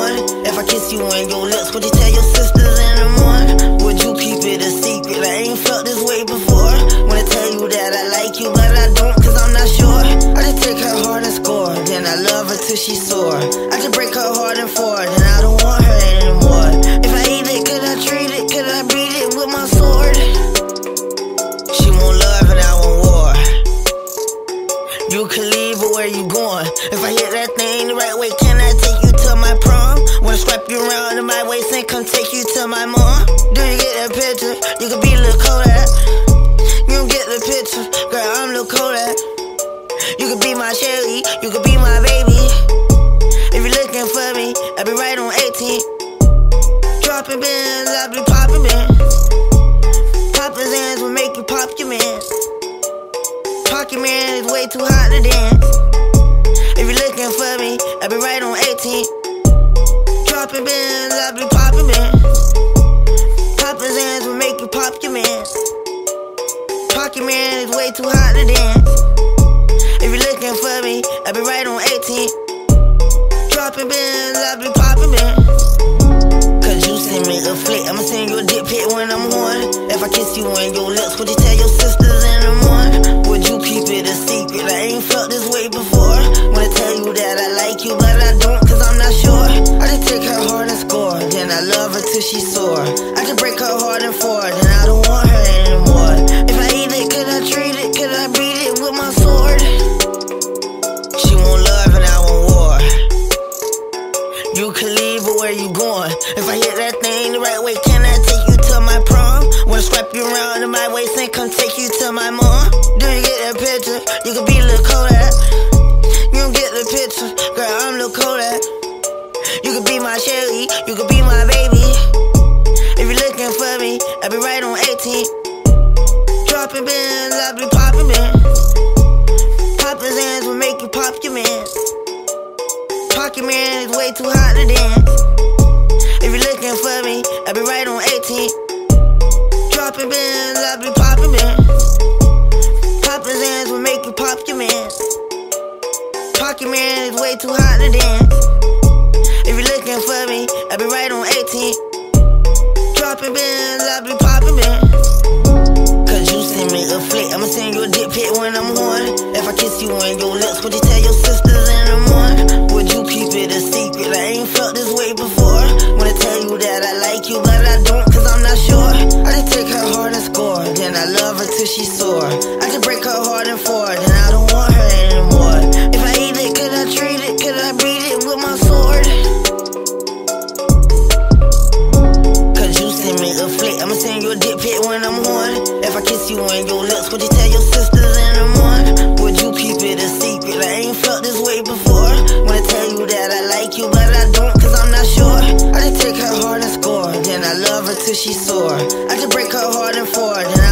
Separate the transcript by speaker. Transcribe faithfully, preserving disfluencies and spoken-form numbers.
Speaker 1: morning? If I kiss you on your lips, would you tell your sisters in the morning? Would you keep it a secret? I ain't felt this way before. Wanna tell you that I like you, but I don't, cause I'm not sure. I just take her heart and score, then I love her till she's sore. I just break her heart and four, then I don't want her anymore. If I eat it, could I treat it? Could I beat it with my sword? She want love and I want war. You can leave, but where you going? If I hit that thing the right way, can I take you to my prom? Wanna strap you around in my waist and come take you to my mom? Do you get that picture? You could be Lil Kodak. You don't get the picture, girl, I'm Lil Kodak. You could be my Shelly, you could be my baby. If you're looking for me, I'll be right on eighteen. Droppin' bins, I'll be poppin' bins. Poppin' hands will make you pop your mans. Pocket man is way too hot to dance. If you're looking for me, I'll be right on eighteen. Droppin' bins, I'll be poppin' bins. Poppin' hands will make you pop your mans. Pocket man is way too hot to dance. If you're looking for me, I'll be right on eighteen. Droppin' bins, I'll be poppin' bins. Cause you send me a flick, I'ma send you a dick pic when I'm horny. If I kiss you on your lips, would you tell your sisters in the morning? Would you keep it a secret? I ain't felt this way before. Wanna tell you that I like you, but I don't, cause I'm not sure. I just take her heart and score, then I love her till she's sore. I just break her heart and four, then I don't want her anymore. If I eat it, could I treat it? Could I beat it with my sword? She want love and I want war. You can leave, but where you going? If I hit that thing the right way, can I take you to my prom? Wanna strap you around in my waist and come take you to my mom? Do you get that picture? You could be Lil Kodak. You don't get the picture, girl, I'm Lil Kodak. You could be my Shelly, you could be my baby. If you're looking for me, I'll be right on eighteen. Droppin' bins, I'll be poppin' bins. Poppin' hands will make you pop your mans. Pocket man is way too hot to dance. If you're looking for me, I'll be right on eighteen. Droppin' bins, I'll be poppin' bins. Poppin' hands will make you pop your mans. Pocket man is way too hot to dance. If you're looking for me, I'll be right on eighteen. Droppin' bins, I'll be poppin' bins. Cause you send me a flick, I'ma send you a dick pic when I'm horny. If I kiss you on your lips, would you tell your sisters in the morning? Would you keep it a secret? I ain't felt this way before. Wanna tell you that I like you, but I don't, cause I'm not sure. I just take her heart and score, then I love her till she's sore. I just break her heart and four, then I don't want her anymore. If I eat it, could I treat it? Could I beat it with my sword? Cause you send me a flick, I'ma send you a dick pic when I'm horny. If I kiss you on your lips, would you tell your sisters in the morning? Would you keep it a secret? I ain't felt this way before. Wanna tell you that I like you, but I don't, cause I'm not sure. I just take her heart and score, then I love her till she's sore. I just break her heart and four, then